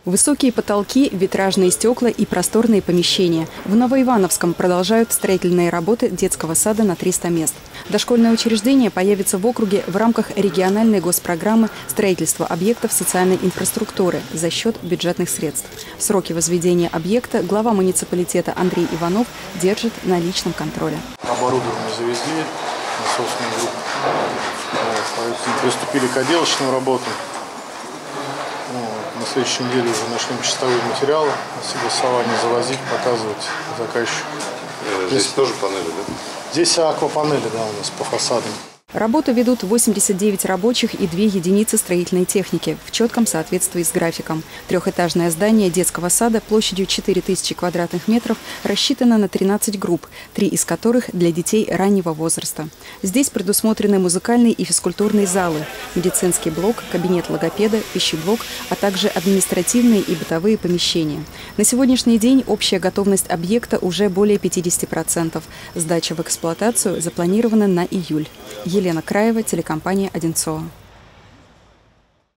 Высокие потолки, витражные стекла и просторные помещения. В Новоивановском продолжают строительные работы детского сада на 300 мест. Дошкольное учреждение появится в округе в рамках региональной госпрограммы строительства объектов социальной инфраструктуры за счет бюджетных средств. Сроки возведения объекта глава муниципалитета Андрей Иванов держит на личном контроле. Оборудование завезли, насосную группу. Поэтому приступили к отделочным работам. На следующей неделе уже начнем чистовые материалы, согласование завозить, показывать заказчику. Здесь тоже панели, да? Здесь аквапанели, да, у нас по фасадам. Работу ведут 89 рабочих и 2 единицы строительной техники в четком соответствии с графиком. Трехэтажное здание детского сада площадью 4000 квадратных метров рассчитано на 13 групп, 3 из которых для детей раннего возраста. Здесь предусмотрены музыкальные и физкультурные залы, медицинский блок, кабинет логопеда, пищеблок, а также административные и бытовые помещения. На сегодняшний день общая готовность объекта уже более 50%. Сдача в эксплуатацию запланирована на июль. Елена Краева, телекомпания «Одинцово».